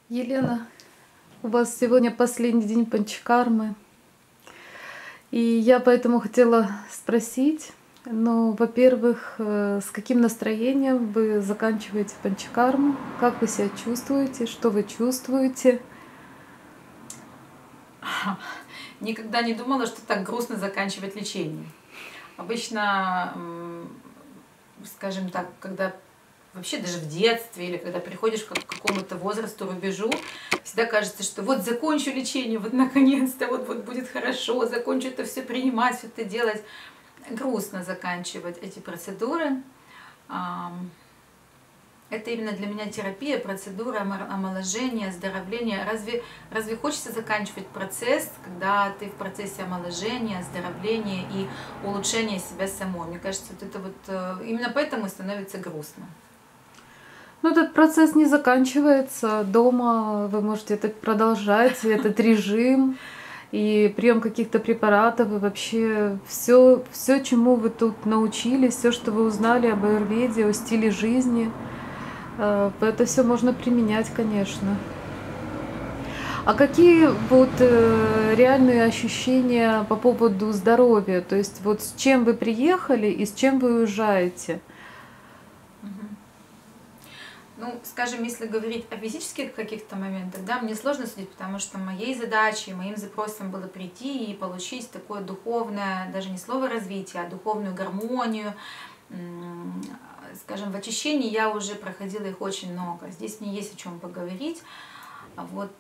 Елена, у вас сегодня последний день панчакармы, и я поэтому хотела спросить, ну, во-первых, с каким настроением вы заканчиваете панчакарму, как вы себя чувствуете, что вы чувствуете? Никогда не думала, что так грустно заканчивать лечение. Обычно, скажем так, когда вообще даже в детстве или когда приходишь к какому-то возрасту, рубежу, всегда кажется, что вот закончу лечение, вот наконец-то, вот будет хорошо, закончу это все принимать, все это делать. Грустно заканчивать эти процедуры. Это именно для меня терапия, процедура омоложения, оздоровления. Разве хочется заканчивать процесс, когда ты в процессе омоложения, оздоровления и улучшения себя самой? Мне кажется, вот это вот именно поэтому становится грустно. Ну, этот процесс не заканчивается. Дома вы можете это продолжать, этот режим и прием каких-то препаратов, и вообще все, чему вы тут научились, все, что вы узнали об аюрведе, о стиле жизни, это все можно применять, конечно. А какие вот реальные ощущения по поводу здоровья? То есть вот с чем вы приехали и с чем вы уезжаете? Ну, скажем, если говорить о физических каких-то моментах, да, мне сложно судить, потому что моей задачей, моим запросом было прийти и получить такое духовное, даже не слово развитие, а духовную гармонию. Скажем, в очищении я уже проходила их очень много. Здесь мне есть о чем поговорить. Вот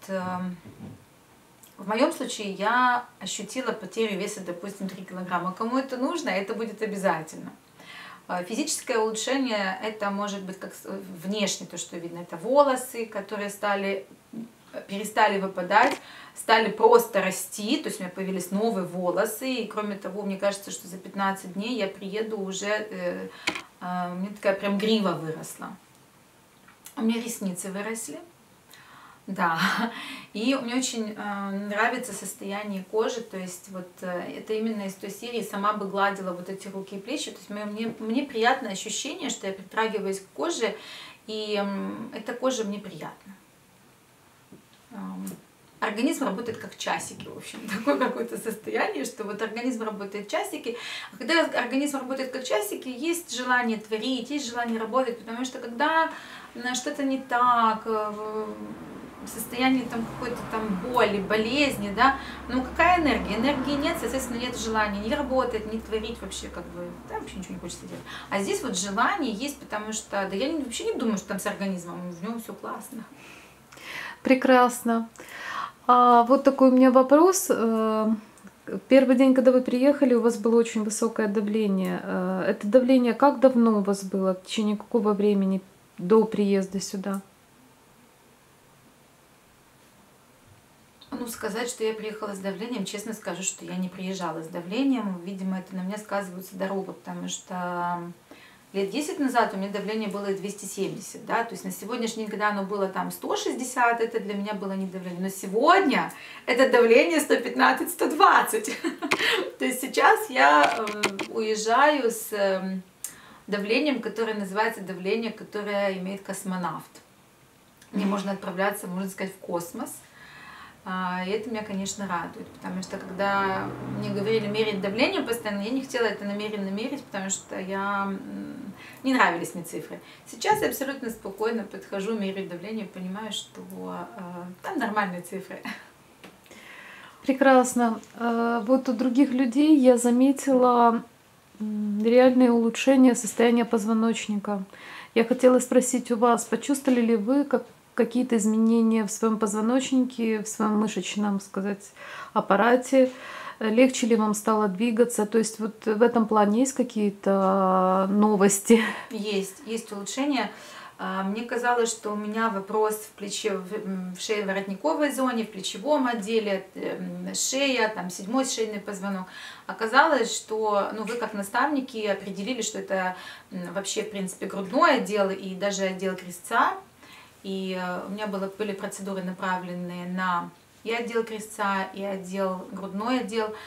в моем случае я ощутила потерю веса, допустим, 3 килограмма. Кому это нужно, это будет обязательно. Физическое улучшение, это может быть как внешне, то, что видно, это волосы, которые перестали выпадать, стали просто расти, то есть у меня появились новые волосы, и кроме того, мне кажется, что за 15 дней я приеду уже, у меня такая прям грива выросла. У меня ресницы выросли. Да, и мне очень нравится состояние кожи, то есть вот это именно из той серии «Сама бы гладила вот эти руки и плечи», то есть мне приятное ощущение, что я притрагиваюсь к коже, и эта кожа мне приятна. Организм работает как часики, в общем, такое какое-то состояние, что вот организм работает часики, а когда организм работает как часики, есть желание творить, есть желание работать, потому что когда что-то не так, состояние там какой-то там боли, болезни, да, ну какая энергия? Энергии нет, соответственно, нет желания ни работать, ни творить вообще, как бы, да, вообще ничего не хочется делать. А здесь вот желание есть, потому что, да я вообще не думаю, что там с организмом, в нем все классно. Прекрасно. А вот такой у меня вопрос. Первый день, когда вы приехали, у вас было очень высокое давление. Это давление как давно у вас было? В течение какого времени до приезда сюда? Ну, сказать, что я приехала с давлением, честно скажу, что я не приезжала с давлением. Видимо, это на меня сказывается дорога, потому что лет 10 назад у меня давление было 270, да, то есть на сегодняшний день, когда оно было там 160, это для меня было не давление. Но сегодня это давление 115-120. То есть сейчас я уезжаю с давлением, которое называется давление, которое имеет космонавт. Мне можно отправляться, можно сказать, в космос. И это меня, конечно, радует, потому что когда мне говорили мерить давление постоянно, я не хотела это намеренно мерить, потому что не нравились мне цифры. Сейчас я абсолютно спокойно подхожу, меряю давление, понимаю, что там нормальные цифры. Прекрасно. Вот у других людей я заметила реальное улучшение состояния позвоночника. Я хотела спросить у вас, почувствовали ли вы какие-то изменения в своем позвоночнике, в своем мышечном, сказать, аппарате? Легче ли вам стало двигаться? То есть вот в этом плане есть какие-то новости? Есть улучшения. Мне казалось, что у меня вопрос в плече, в шееворотниковой зоне, в плечевом отделе, шея, там 7-й шейный позвонок. Оказалось, что вы как наставники определили, что это вообще, в принципе, грудной отдел и даже отдел крестца. И у меня были процедуры, направленные на и отдел крестца, и грудной отдел.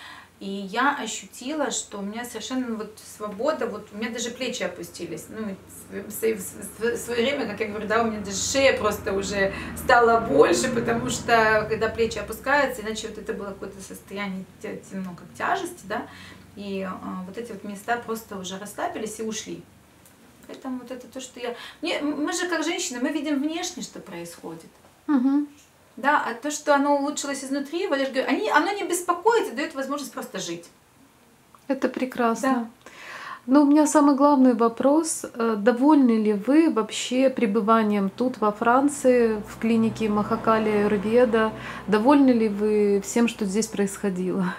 И я ощутила, что у меня совершенно вот свобода, вот у меня даже плечи опустились. Ну, в свое время, как я говорю, да, у меня даже шея просто уже стала больше, потому что когда плечи опускаются, иначе вот это было какое-то состояние, ну, как тяжести, да, и вот эти вот места просто уже расслабились и ушли. Поэтому вот это то, что мы же как женщины, мы видим внешне, что происходит. Угу. Да, а то, что оно улучшилось изнутри, Валерий говорит, оно не беспокоит и дает возможность просто жить. Это прекрасно. Да. Но у меня самый главный вопрос. Довольны ли вы вообще пребыванием тут, во Франции, в клинике Махакали Аюрведа? Довольны ли вы всем, что здесь происходило?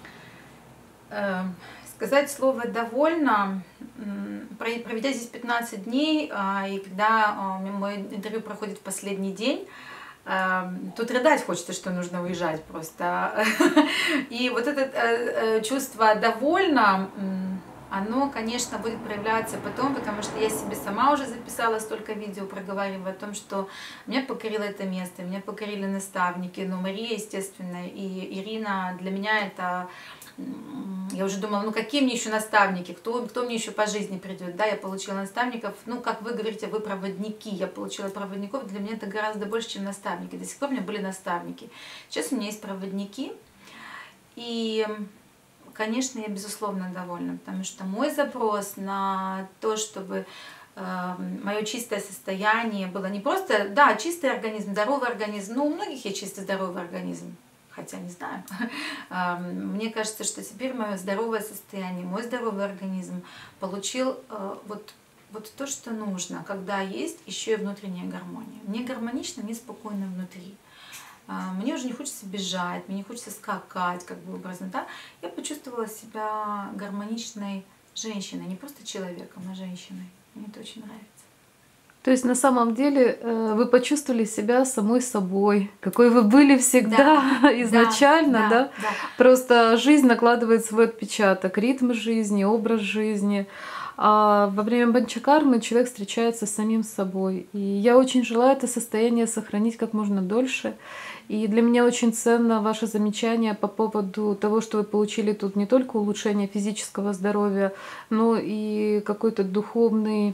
Сказать слово «довольна», проведя здесь 15 дней, и когда мой интервью проходит в последний день, тут рыдать хочется, что нужно уезжать просто. И вот это чувство «довольна», оно, конечно, будет проявляться потом, потому что я себе сама уже записала столько видео, проговаривая о том, что меня покорило это место, меня покорили наставники, ну, Мария, естественно, и Ирина. Для меня это... Я уже думала, ну какие мне еще наставники, кто мне еще по жизни придет. Да, я получила наставников, ну как вы говорите, вы проводники, я получила проводников, для меня это гораздо больше, чем наставники. До сих пор у меня были наставники. Сейчас у меня есть проводники, и, конечно, я безусловно довольна, потому что мой запрос на то, чтобы мое чистое состояние было не просто, да, чистый организм, здоровый организм, но у многих есть чистый здоровый организм. Хотя не знаю. Мне кажется, что теперь мое здоровое состояние, мой здоровый организм получил вот то, что нужно, когда есть еще и внутренняя гармония. Мне гармонично, мне спокойно внутри. Мне уже не хочется бежать, мне не хочется скакать, как бы образно, да. Я почувствовала себя гармоничной женщиной, не просто человеком, а женщиной. Мне это очень нравится. То есть на самом деле вы почувствовали себя самой собой, какой вы были всегда, да, изначально, да? Да. Просто жизнь накладывает свой отпечаток, ритм жизни, образ жизни. А во время панчакармы человек встречается с самим собой. И я очень желаю это состояние сохранить как можно дольше. И для меня очень ценно ваше замечание по поводу того, что вы получили тут не только улучшение физического здоровья, но и какой-то духовный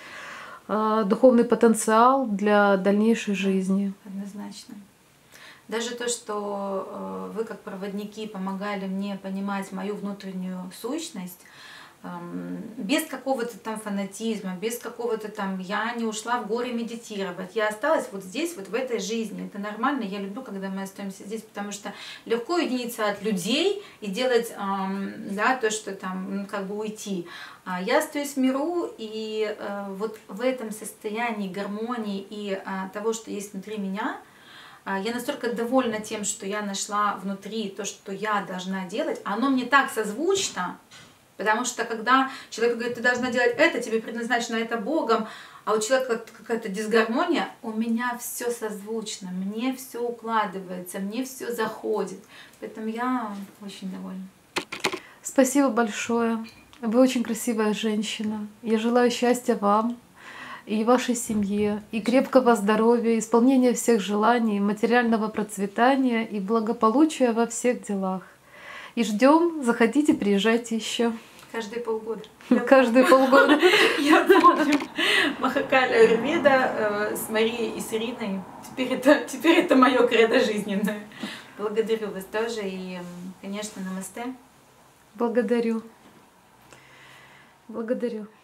потенциал для дальнейшей жизни. Однозначно. Даже то, что вы как проводники помогали мне понимать мою внутреннюю сущность, без какого-то там фанатизма, без какого-то там, я не ушла в горы медитировать, я осталась вот здесь, вот в этой жизни. Это нормально, я люблю, когда мы остаемся здесь, потому что легко уединиться от людей и делать, да, то, что там, как бы уйти. Я остаюсь в миру, и вот в этом состоянии гармонии и того, что есть внутри меня, я настолько довольна тем, что я нашла внутри то, что я должна делать, оно мне так созвучно. Потому что когда человек говорит, ты должна делать это, тебе предназначено это Богом, а у человека какая-то дисгармония, у меня все созвучно, мне все укладывается, мне все заходит. Поэтому я очень довольна. Спасибо большое. Вы очень красивая женщина. Я желаю счастья вам и вашей семье, и крепкого здоровья, исполнения всех желаний, материального процветания и благополучия во всех делах. И ждем, заходите, приезжайте еще. Каждые полгода. Каждые полгода. Я помню. Махакали Аюрведа с Марией и с Ириной. Теперь это мое кредо жизненное. Благодарю вас тоже. И, конечно, намасте. Благодарю. Благодарю.